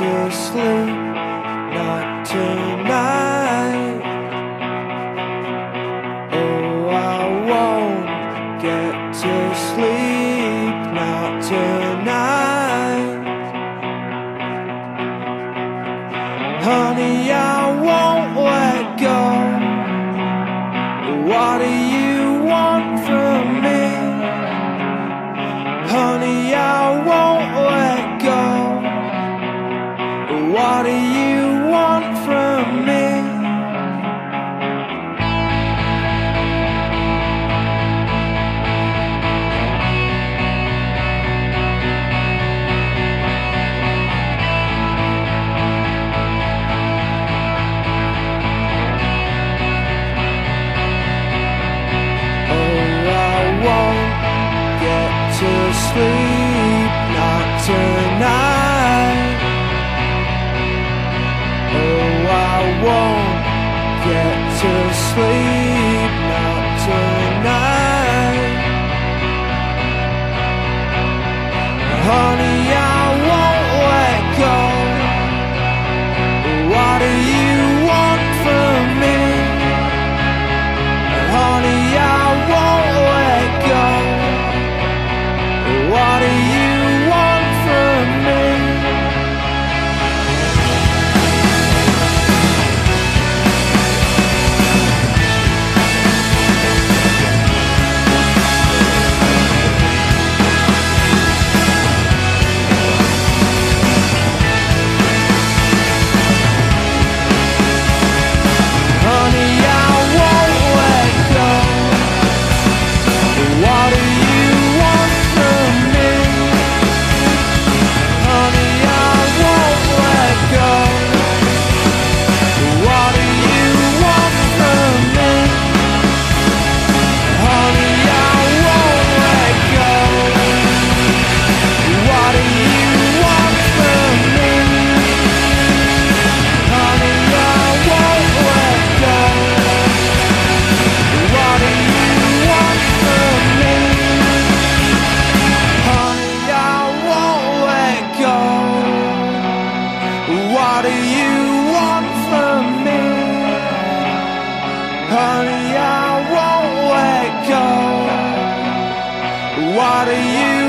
to sleep, not tonight. Oh, I won't get to sleep, not tonight. Honey, I won't let go. What do you want from me? Honey, I won't let go. What do you want from me? To sleep, not tonight. Oh, I won't get to sleep, not tonight. Honey, I won't let go. What do you want from me? Honey, I won't let go. What do you want from me? Honey, I won't let go. What do you want from me? Honey, I won't let go. What do you want from me? Honey, I won't let go. What do you want from me? Honey, I won't let go. What do you want from me? Honey, I won't let go. What do you want from me? Honey, I won't let go. What do you